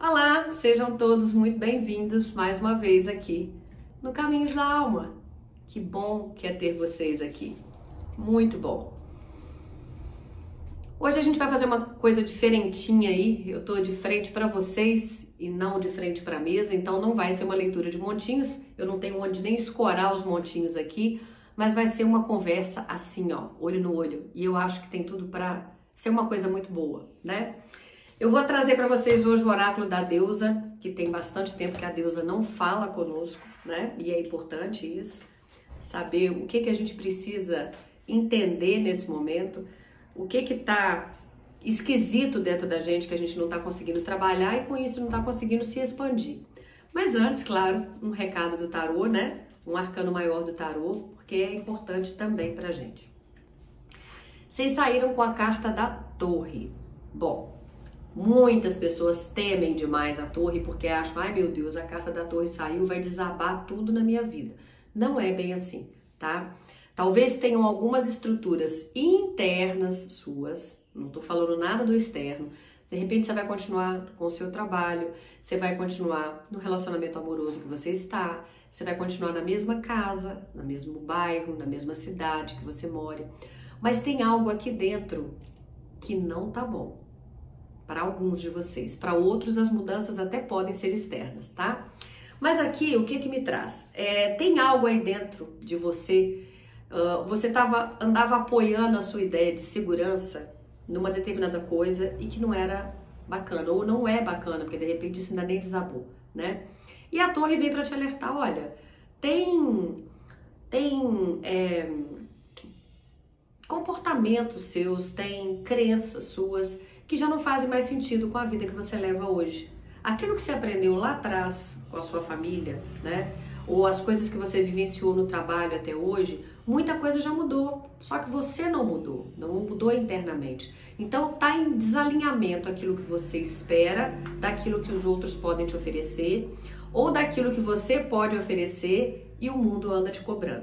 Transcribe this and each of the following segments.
Olá, sejam todos muito bem-vindos mais uma vez aqui no Caminhos da Alma. Que bom que é ter vocês aqui, muito bom. Hoje a gente vai fazer uma coisa diferentinha aí, eu tô de frente para vocês e não de frente para a mesa, então não vai ser uma leitura de montinhos, eu não tenho onde nem escorar os montinhos aqui, mas vai ser uma conversa assim, ó, olho no olho, e eu acho que tem tudo para ser uma coisa muito boa, né? Eu vou trazer para vocês hoje o oráculo da deusa, que tem bastante tempo que a deusa não fala conosco, né? E é importante isso, saber o que a gente precisa entender nesse momento, o que tá esquisito dentro da gente que a gente não tá conseguindo trabalhar e com isso não tá conseguindo se expandir. Mas antes, claro, um recado do tarô, né? Um arcano maior do tarô, porque é importante também pra gente. Vocês saíram com a carta da Torre. Bom, muitas pessoas temem demais a Torre porque acham, ai meu Deus, a carta da Torre saiu, vai desabar tudo na minha vida. Não é bem assim, tá? Talvez tenham algumas estruturas internas suas, não tô falando nada do externo. De repente você vai continuar com o seu trabalho, você vai continuar no relacionamento amoroso que você está, você vai continuar na mesma casa, no mesmo bairro, na mesma cidade que você mora. Mas tem algo aqui dentro que não tá bom. Para alguns de vocês, para outros as mudanças até podem ser externas, tá? Mas aqui o que me traz? Tem algo aí dentro de você, você andava apoiando a sua ideia de segurança numa determinada coisa e que não era bacana, ou não é bacana, porque de repente isso ainda nem desabou, né? E a Torre veio para te alertar, olha, tem comportamentos seus, tem crenças suas que já não fazem mais sentido com a vida que você leva hoje. Aquilo que você aprendeu lá atrás com a sua família, né? Ou as coisas que você vivenciou no trabalho até hoje, muita coisa já mudou, só que você não mudou internamente. Então tá em desalinhamento aquilo que você espera, daquilo que os outros podem te oferecer, ou daquilo que você pode oferecer e o mundo anda te cobrando.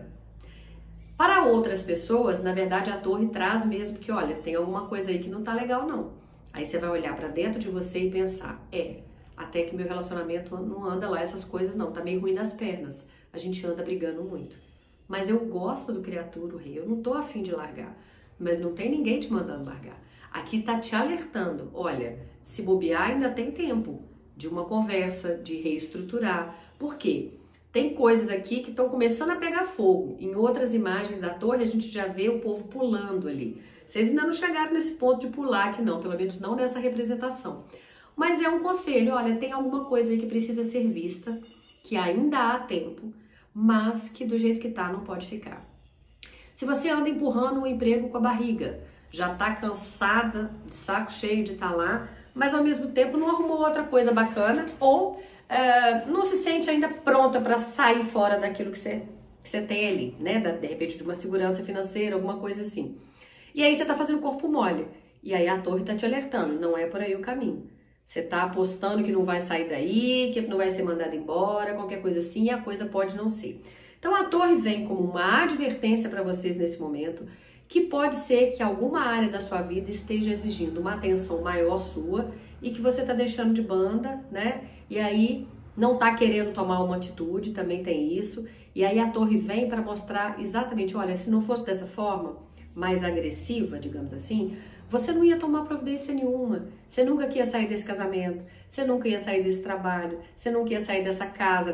Para outras pessoas, na verdade, a Torre traz mesmo que, olha, tem alguma coisa aí que não tá legal não. Aí você vai olhar para dentro de você e pensar, até que meu relacionamento não anda lá essas coisas não, tá meio ruim das pernas, a gente anda brigando muito. Mas eu gosto do criatura, o rei, eu não tô afim de largar, mas não tem ninguém te mandando largar. Aqui tá te alertando, olha, se bobear ainda tem tempo de uma conversa, de reestruturar. Por quê? Tem coisas aqui que estão começando a pegar fogo. Em outras imagens da torre a gente já vê o povo pulando ali. Vocês ainda não chegaram nesse ponto de pular aqui não, pelo menos não nessa representação. Mas é um conselho, olha, tem alguma coisa aí que precisa ser vista, que ainda há tempo, mas que do jeito que tá não pode ficar. Se você anda empurrando um emprego com a barriga, já tá cansada, de saco cheio de estar lá, mas ao mesmo tempo não arrumou outra coisa bacana ou não se sente ainda pronta para sair fora daquilo que você tem ali, né? De repente de uma segurança financeira, alguma coisa assim. E aí você tá fazendo corpo mole. E aí a Torre tá te alertando, não é por aí o caminho. Você tá apostando que não vai sair daí, que não vai ser mandado embora, qualquer coisa assim, e a coisa pode não ser. Então a Torre vem como uma advertência para vocês nesse momento, que pode ser que alguma área da sua vida esteja exigindo uma atenção maior sua e que você tá deixando de banda, né? E aí não tá querendo tomar uma atitude, também tem isso. E aí a Torre vem para mostrar exatamente, olha, se não fosse dessa forma, mais agressiva, digamos assim, você não ia tomar providência nenhuma, você nunca ia sair desse casamento, você nunca ia sair desse trabalho, você nunca ia sair dessa casa,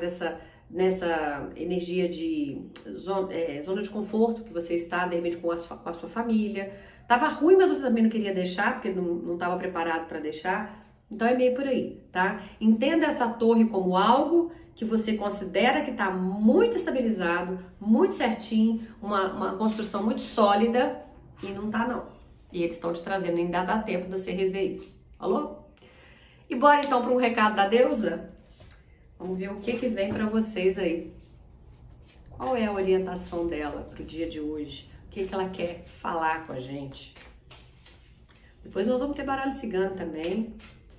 nessa energia de zona de conforto que você está, de repente, com a sua família. Tava ruim, mas você também não queria deixar, porque não estava preparado para deixar. Então é meio por aí, tá? Entenda essa torre como algo que você considera que está muito estabilizado, muito certinho, uma construção muito sólida e não tá não. E eles estão te trazendo, ainda dá tempo de você rever isso. Alô? E bora então para um recado da deusa? Vamos ver o que vem para vocês aí. Qual é a orientação dela para o dia de hoje? O que ela quer falar com a gente? Depois nós vamos ter baralho cigano também.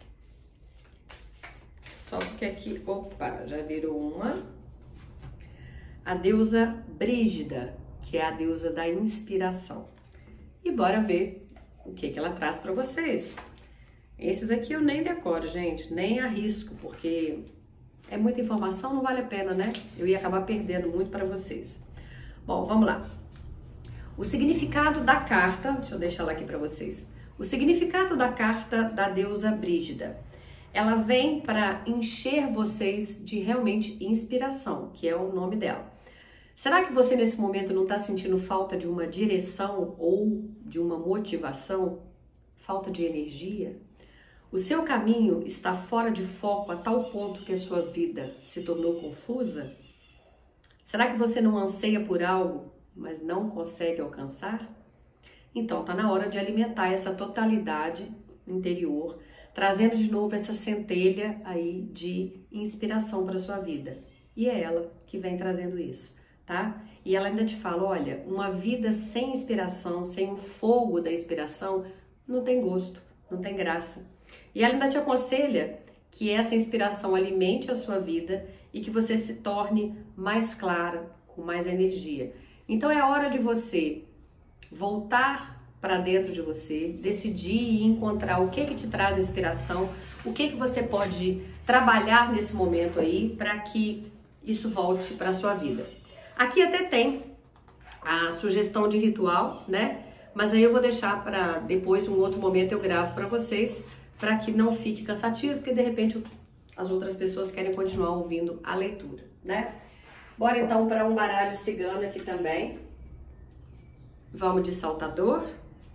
Só porque aqui, opa, já virou uma. A deusa Brígida, que é a deusa da inspiração. E bora ver o que ela traz para vocês. Esses aqui eu nem decoro, gente, nem arrisco, porque é muita informação, não vale a pena, né? Eu ia acabar perdendo muito para vocês. Bom, vamos lá. O significado da carta, deixa eu deixar ela aqui para vocês. O significado da carta da deusa Brígida. Ela vem para encher vocês de realmente inspiração, que é o nome dela. Será que você nesse momento não está sentindo falta de uma direção ou de uma motivação? Falta de energia? O seu caminho está fora de foco a tal ponto que a sua vida se tornou confusa? Será que você não anseia por algo, mas não consegue alcançar? Então, está na hora de alimentar essa totalidade interior, trazendo de novo essa centelha aí de inspiração para a sua vida. E é ela que vem trazendo isso, tá? E ela ainda te fala, olha, uma vida sem inspiração, sem o fogo da inspiração, não tem gosto, não tem graça. E ela ainda te aconselha que essa inspiração alimente a sua vida e que você se torne mais clara, com mais energia. Então é hora de você voltar para dentro de você, decidir e encontrar o que te traz inspiração, o que você pode trabalhar nesse momento aí para que isso volte para a sua vida. Aqui até tem a sugestão de ritual, né? Mas aí eu vou deixar para depois, um outro momento eu gravo para vocês, para que não fique cansativo, porque de repente as outras pessoas querem continuar ouvindo a leitura, né? Bora então para um baralho cigano aqui também. Vamos de saltador.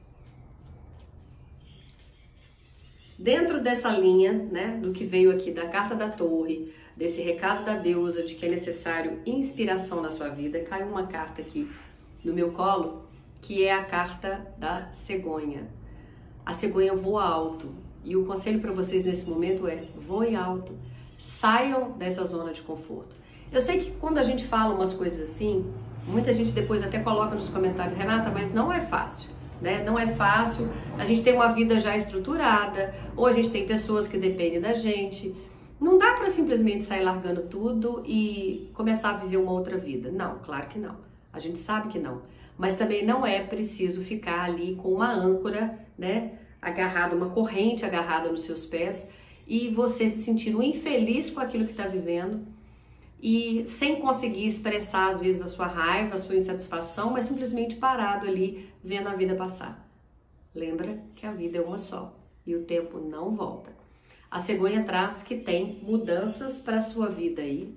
Dentro dessa linha, né, do que veio aqui da carta da torre, desse recado da deusa de que é necessário inspiração na sua vida, caiu uma carta aqui no meu colo, que é a carta da cegonha. A cegonha voa alto. E o conselho para vocês nesse momento é: voem alto, saiam dessa zona de conforto. Eu sei que quando a gente fala umas coisas assim, muita gente depois até coloca nos comentários, Renata, mas não é fácil, né? Não é fácil, a gente tem uma vida já estruturada, ou a gente tem pessoas que dependem da gente. Não dá para simplesmente sair largando tudo e começar a viver uma outra vida. Não, claro que não. A gente sabe que não. Mas também não é preciso ficar ali com uma âncora, né? Agarrada, uma corrente agarrada nos seus pés e você se sentindo infeliz com aquilo que está vivendo e sem conseguir expressar às vezes a sua raiva, a sua insatisfação, mas simplesmente parado ali vendo a vida passar. Lembra que a vida é uma só e o tempo não volta. A cegonha traz que tem mudanças para a sua vida aí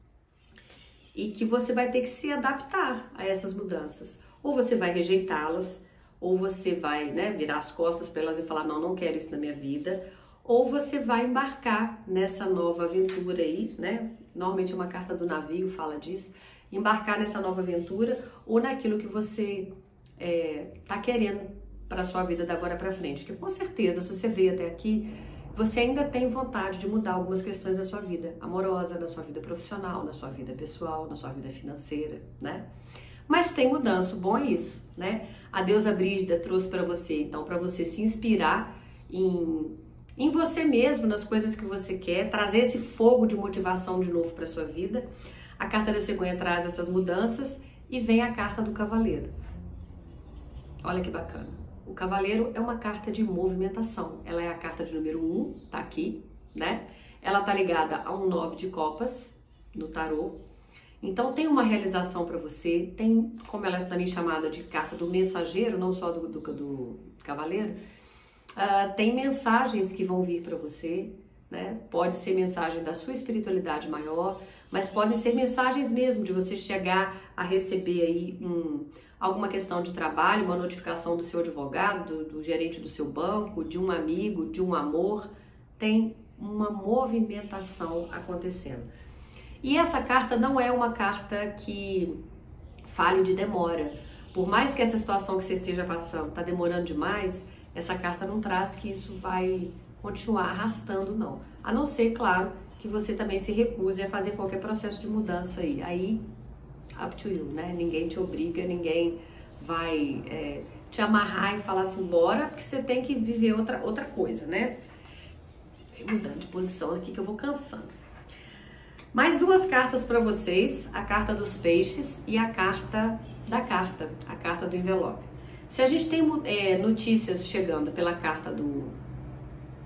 e que você vai ter que se adaptar a essas mudanças. Ou você vai rejeitá-las, ou você vai, né, virar as costas para elas e falar, não, não quero isso na minha vida, ou você vai embarcar nessa nova aventura aí, né? Normalmente uma carta do navio fala disso, embarcar nessa nova aventura ou naquilo que você tá querendo para a sua vida da agora para frente. Porque com certeza, se você veio até aqui, você ainda tem vontade de mudar algumas questões da sua vida amorosa, da sua vida profissional, na sua vida pessoal, na sua vida financeira, né? Mas tem mudança, o bom é isso, né? A deusa Brígida trouxe para você, então, para você se inspirar em você mesmo, nas coisas que você quer, trazer esse fogo de motivação de novo para sua vida. A carta da cegonha traz essas mudanças e vem a carta do cavaleiro. Olha que bacana. O cavaleiro é uma carta de movimentação. Ela é a carta de número 1, tá aqui, né? Ela tá ligada a um 9 de copas no tarô. Então tem uma realização para você, tem, como ela é também chamada de carta do mensageiro, não só do cavaleiro, tem mensagens que vão vir para você, né? Pode ser mensagem da sua espiritualidade maior, mas podem ser mensagens mesmo de você chegar a receber aí alguma questão de trabalho, uma notificação do seu advogado, do gerente do seu banco, de um amigo, de um amor. Tem uma movimentação acontecendo. E essa carta não é uma carta que fale de demora. Por mais que essa situação que você esteja passando está demorando demais, essa carta não traz que isso vai continuar arrastando, não. A não ser, claro, que você também se recuse a fazer qualquer processo de mudança aí. Aí, up to you, né? Ninguém te obriga, ninguém vai te amarrar e falar assim, bora, porque você tem que viver outra coisa, né? Mudando de posição aqui que eu vou cansando. Mais duas cartas para vocês, a carta dos peixes e a carta da carta, a carta do envelope. Se a gente tem notícias chegando pela carta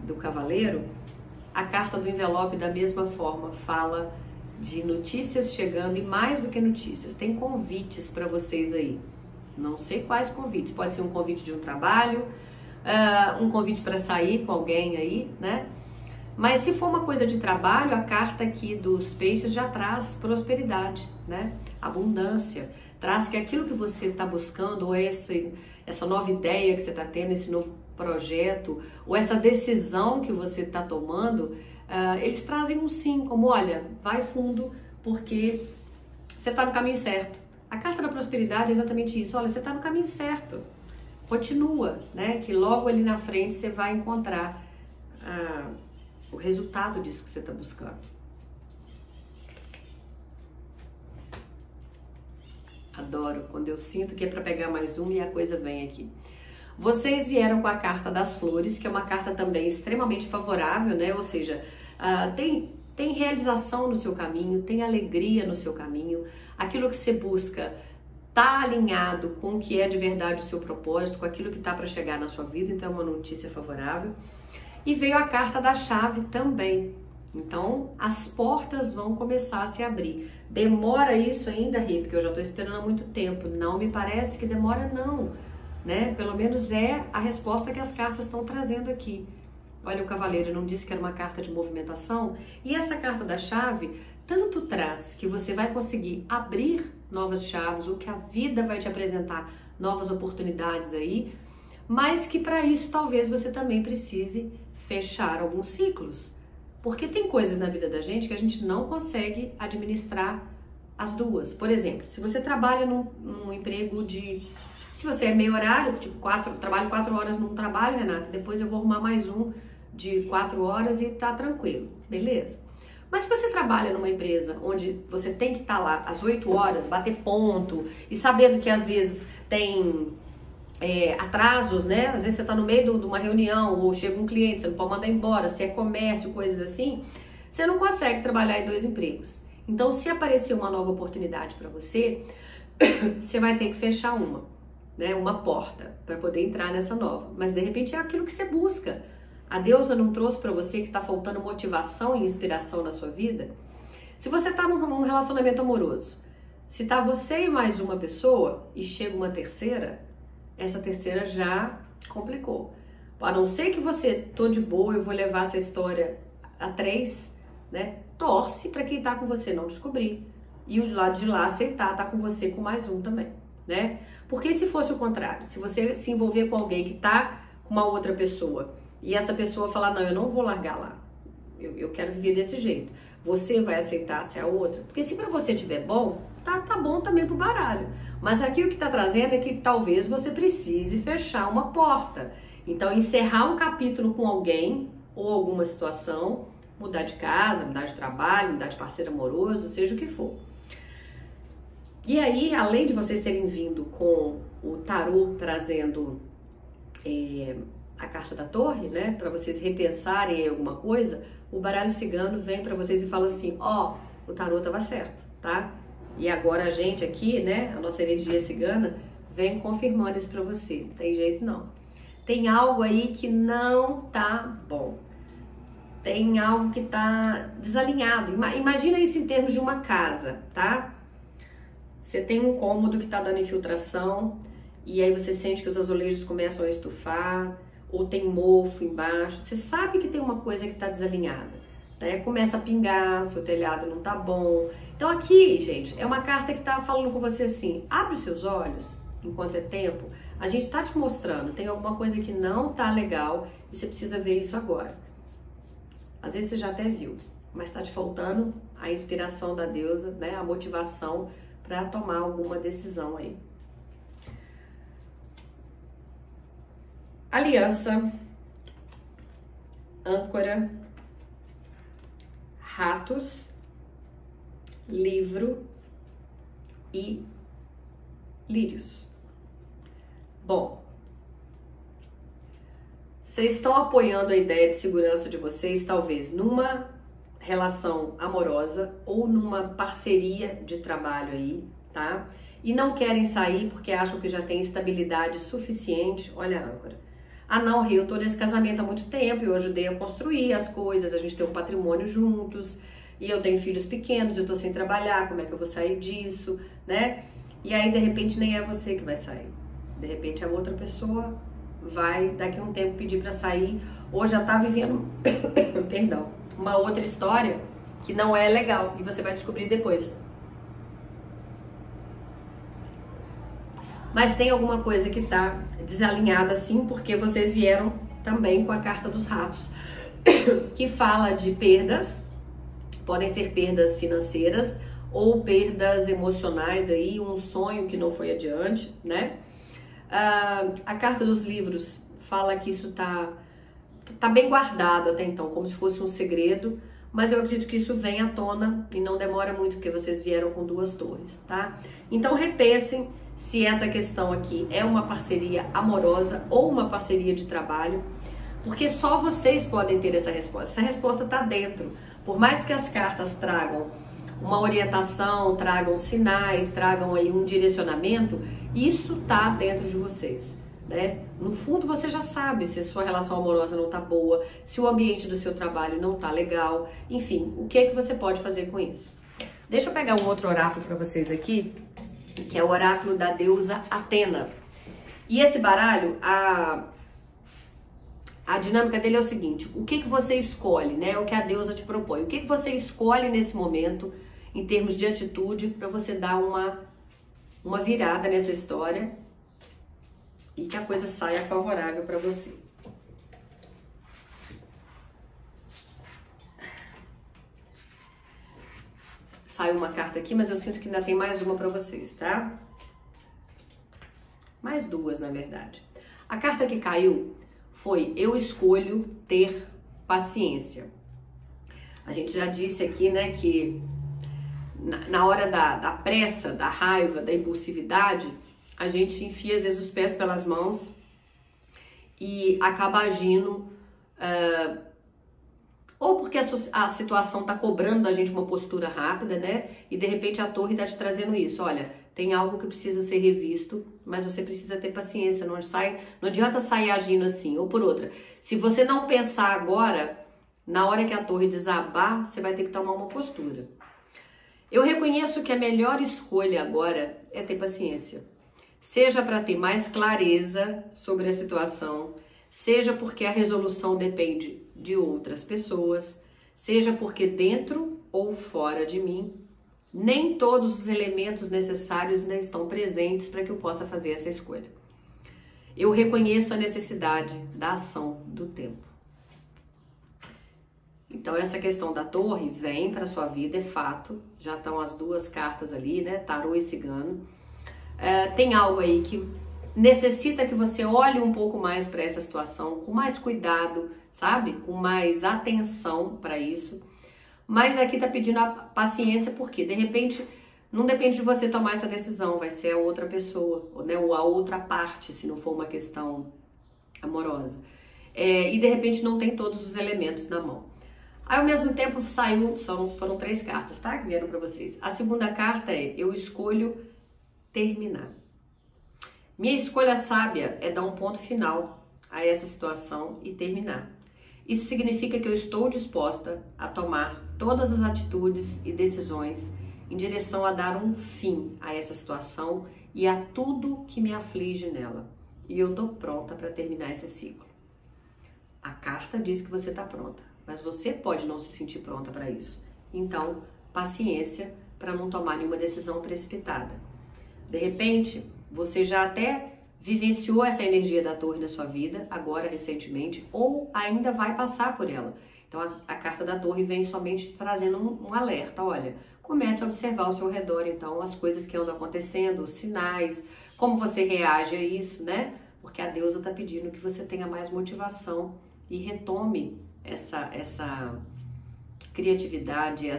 do cavaleiro, a carta do envelope da mesma forma fala de notícias chegando, e mais do que notícias, tem convites para vocês aí. Não sei quais convites, pode ser um convite de um trabalho, um convite para sair com alguém aí, né? Mas se for uma coisa de trabalho, a carta aqui dos peixes já traz prosperidade, né? Abundância, traz que aquilo que você está buscando, ou essa nova ideia que você está tendo, esse novo projeto, ou essa decisão que você está tomando, eles trazem um sim, como olha, vai fundo, porque você está no caminho certo. A carta da prosperidade é exatamente isso, olha, você está no caminho certo, continua, né? Que logo ali na frente você vai encontrar o resultado disso que você está buscando. Adoro quando eu sinto que é para pegar mais uma e a coisa vem aqui. Vocês vieram com a carta das flores, que é uma carta também extremamente favorável, né? Ou seja, tem realização no seu caminho, tem alegria no seu caminho. Aquilo que você busca está alinhado com o que é de verdade o seu propósito, com aquilo que está para chegar na sua vida, então é uma notícia favorável. E veio a carta da chave também. Então, as portas vão começar a se abrir. Demora isso ainda, Rê? Porque eu já estou esperando há muito tempo. Não me parece que demora, não. Né? Pelo menos é a resposta que as cartas estão trazendo aqui. Olha, o cavaleiro não disse que era uma carta de movimentação? E essa carta da chave tanto traz que você vai conseguir abrir novas chaves, ou que a vida vai te apresentar novas oportunidades aí, mas que para isso talvez você também precise fechar alguns ciclos. Porque tem coisas na vida da gente que a gente não consegue administrar as duas. Por exemplo, se você trabalha num emprego se você é meio horário, tipo trabalho 4 horas num trabalho, Renata, depois eu vou arrumar mais um de 4 horas e tá tranquilo, beleza. Mas se você trabalha numa empresa onde você tem que estar lá às 8 horas, bater ponto, e sabendo que às vezes tem atrasos, né? Às vezes você tá no meio de uma reunião, ou chega um cliente, você não pode mandar embora, se é comércio, coisas assim, você não consegue trabalhar em 2 empregos. Então, se aparecer uma nova oportunidade para você, você vai ter que fechar uma porta para poder entrar nessa nova. Mas de repente é aquilo que você busca. A deusa não trouxe para você que está faltando motivação e inspiração na sua vida? Se você está num relacionamento amoroso, se tá você e mais uma pessoa e chega uma terceira, essa terceira já complicou. A não ser que você, tô de boa, eu vou levar essa história a 3, né? Torce para quem tá com você não descobrir. E o de lado de lá aceitar, tá com você com mais um também, né? Porque se fosse o contrário, se você se envolver com alguém que tá com uma outra pessoa e essa pessoa falar, não, eu não vou largar lá, eu quero viver desse jeito, você vai aceitar se a outra? Porque se pra você estiver bom, tá bom também pro baralho. Mas aqui o que tá trazendo é que talvez você precise fechar uma porta. Então, encerrar um capítulo com alguém ou alguma situação, mudar de casa, mudar de trabalho, mudar de parceiro amoroso, seja o que for. E aí, além de vocês terem vindo com o tarô trazendo a carta da torre, né, para vocês repensarem em alguma coisa, o baralho cigano vem para vocês e fala assim, o tarô tava certo, tá? E agora a gente aqui, né, a nossa energia cigana, vem confirmando isso para você. Não tem jeito não. Tem algo aí que não tá bom. Tem algo que tá desalinhado. Imagina isso em termos de uma casa, tá? Você tem um cômodo que tá dando infiltração e aí você sente que os azulejos começam a estufar, ou tem mofo embaixo. Você sabe que tem uma coisa que tá desalinhada, né? Começa a pingar, seu telhado não tá bom. Então aqui, gente, é uma carta que tá falando com você assim, abre os seus olhos, enquanto é tempo, a gente tá te mostrando, tem alguma coisa que não tá legal e você precisa ver isso agora. Às vezes você já até viu, mas tá te faltando a inspiração da deusa, né, a motivação para tomar alguma decisão aí. Aliança, âncora, ratos, livro e lírios. Bom, vocês estão apoiando a ideia de segurança de vocês, talvez numa relação amorosa ou numa parceria de trabalho aí, tá? E não querem sair porque acham que já tem estabilidade suficiente. Olha a âncora. Ah, não, Rê, eu tô nesse casamento há muito tempo, eu ajudei a construir as coisas, a gente tem um patrimônio juntos, e eu tenho filhos pequenos, eu tô sem trabalhar, como é que eu vou sair disso, né? E aí, de repente, nem é você que vai sair. De repente, a outra pessoa vai, daqui a um tempo, pedir pra sair, ou já tá vivendo, perdão, uma outra história que não é legal, e você vai descobrir depois. Mas tem alguma coisa que tá desalinhada sim, porque vocês vieram também com a carta dos ratos, que fala de perdas, podem ser perdas financeiras ou perdas emocionais aí, um sonho que não foi adiante, né? A carta dos livros fala que isso tá bem guardado até então, como se fosse um segredo, mas eu acredito que isso vem à tona e não demora muito, porque vocês vieram com 2 torres, tá? Então repensem se essa questão aqui é uma parceria amorosa ou uma parceria de trabalho, porque só vocês podem ter essa resposta. Essa resposta está dentro. Por mais que as cartas tragam uma orientação, tragam sinais, tragam aí um direcionamento, isso tá dentro de vocês, né? No fundo você já sabe se a sua relação amorosa não tá boa, se o ambiente do seu trabalho não tá legal, enfim, o que é que você pode fazer com isso? Deixa eu pegar um outro oráculo para vocês aqui, que é o oráculo da deusa Atena. E esse baralho, a dinâmica dele é o seguinte: o que você escolhe, né? O que a deusa te propõe. O que você escolhe nesse momento, em termos de atitude, para você dar uma virada nessa história e que a coisa saia favorável para você. Saiu uma carta aqui, mas eu sinto que ainda tem mais uma para vocês, tá? Mais 2, na verdade. A carta que caiu foi: eu escolho ter paciência. A gente já disse aqui, né, que na hora da pressa, da raiva, da impulsividade, a gente enfia às vezes os pés pelas mãos e acaba agindo ou porque a situação está cobrando da gente uma postura rápida, né? E de repente a torre está te trazendo isso. Olha, tem algo que precisa ser revisto, mas você precisa ter paciência. Não adianta sair agindo assim. Ou por outra, se você não pensar agora, na hora que a torre desabar, você vai ter que tomar uma postura. Eu reconheço que a melhor escolha agora é ter paciência. Seja para ter mais clareza sobre a situação, seja porque a resolução depende de outras pessoas, seja porque dentro ou fora de mim, nem todos os elementos necessários ainda estão presentes para que eu possa fazer essa escolha. Eu reconheço a necessidade da ação do tempo. Então essa questão da torre vem para sua vida, é fato, já estão as 2 cartas ali, né, tarô e cigano. Tem algo aí que necessita que você olhe um pouco mais para essa situação, com mais cuidado, sabe? Com mais atenção para isso. Mas aqui tá pedindo a paciência, porque de repente não depende de você tomar essa decisão, vai ser a outra pessoa, né? Ou a outra parte, se não for uma questão amorosa. E de repente não tem todos os elementos na mão. Aí ao mesmo tempo foram 3 cartas, tá? Que vieram para vocês. A segunda carta é: eu escolho terminar. Minha escolha sábia é dar um ponto final a essa situação e terminar. Isso significa que eu estou disposta a tomar todas as atitudes e decisões em direção a dar um fim a essa situação e a tudo que me aflige nela. E eu estou pronta para terminar esse ciclo. A carta diz que você está pronta, mas você pode não se sentir pronta para isso. Então, paciência para não tomar nenhuma decisão precipitada. De repente, você já até vivenciou essa energia da torre na sua vida, agora recentemente, ou ainda vai passar por ela. Então a carta da torre vem somente trazendo um alerta. Olha, comece a observar ao seu redor, então, as coisas que andam acontecendo, os sinais, como você reage a isso, né? Porque a deusa está pedindo que você tenha mais motivação e retome essa criatividade,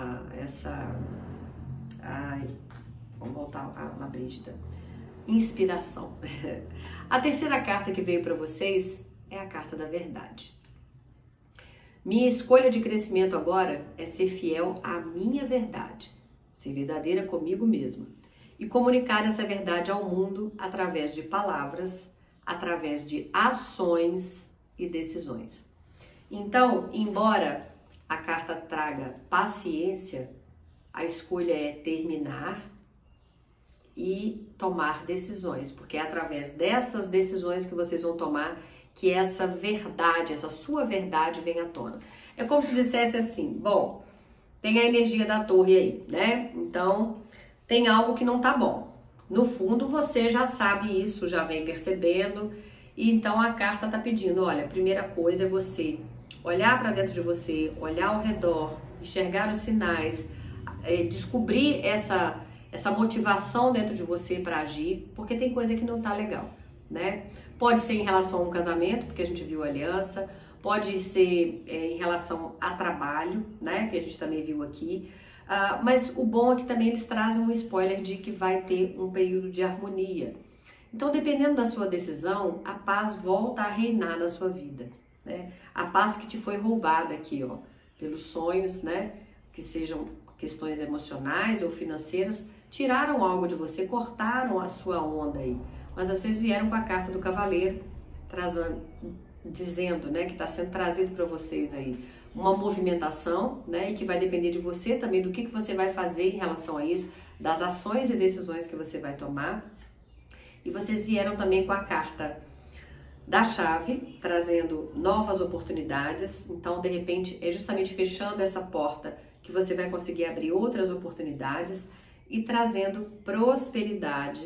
vamos voltar à Brígida. Inspiração. A terceira carta que veio para vocês é a carta da verdade. Minha escolha de crescimento agora é ser fiel à minha verdade, ser verdadeira comigo mesma e comunicar essa verdade ao mundo através de palavras, através de ações e decisões. Então, embora a carta traga paciência, a escolha é terminar e tomar decisões, porque é através dessas decisões que vocês vão tomar que essa verdade, essa sua verdade vem à tona. É como se dissesse assim, bom, tem a energia da torre aí, né? Então, tem algo que não tá bom. No fundo, você já sabe isso, já vem percebendo, e então a carta tá pedindo, olha, a primeira coisa é você olhar para dentro de você, olhar ao redor, enxergar os sinais, descobrir essa motivação dentro de você para agir, porque tem coisa que não tá legal, né? Pode ser em relação a um casamento, porque a gente viu a aliança, pode ser em relação a trabalho, né? Que a gente também viu aqui. Mas o bom é que também eles trazem um spoiler de que vai ter um período de harmonia. Então, dependendo da sua decisão, a paz volta a reinar na sua vida, né? A paz que te foi roubada aqui, ó, pelos sonhos, né? Que sejam questões emocionais ou financeiras, tiraram algo de você, cortaram a sua onda aí. Mas vocês vieram com a carta do cavaleiro, dizendo, né, que está sendo trazido para vocês aí uma movimentação, né, e que vai depender de você também, do que você vai fazer em relação a isso, das ações e decisões que você vai tomar. E vocês vieram também com a carta da chave, trazendo novas oportunidades. Então, de repente, é justamente fechando essa porta que você vai conseguir abrir outras oportunidades e trazendo prosperidade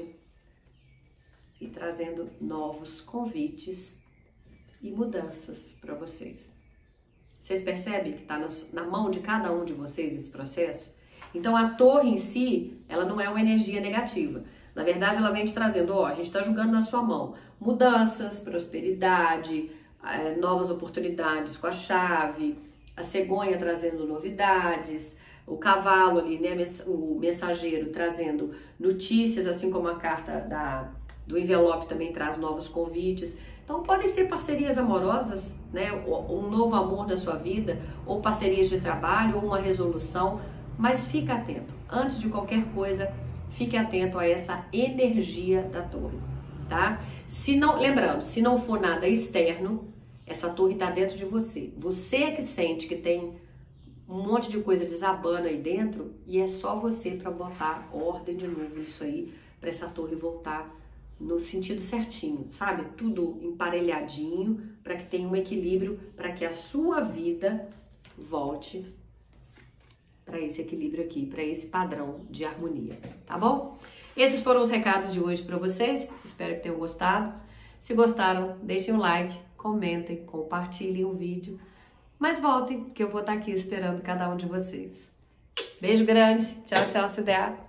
e trazendo novos convites e mudanças para vocês. Vocês percebem que está na mão de cada um de vocês esse processo? Então, a torre em si, ela não é uma energia negativa. Na verdade, ela vem te trazendo, ó, a gente está jogando na sua mão mudanças, prosperidade, novas oportunidades com a chave, a cegonha trazendo novidades, o cavalo ali, né, o mensageiro trazendo notícias, assim como a carta do envelope também traz novos convites. Então, podem ser parcerias amorosas, né, um novo amor da sua vida, ou parcerias de trabalho, ou uma resolução, mas fica atento. Antes de qualquer coisa, fique atento a essa energia da torre, tá? Lembrando, se não for nada externo, essa torre está dentro de você. Você é que sente que tem um monte de coisa desabando aí dentro e é só você para botar ordem de novo nisso aí, para essa torre voltar no sentido certinho, sabe? Tudo emparelhadinho, para que tenha um equilíbrio, para que a sua vida volte para esse equilíbrio aqui, para esse padrão de harmonia, tá bom? Esses foram os recados de hoje para vocês, espero que tenham gostado. Se gostaram, deixem um like, comentem, compartilhem o vídeo, mas voltem, que eu vou estar aqui esperando cada um de vocês. Beijo grande, tchau, tchau, CDA.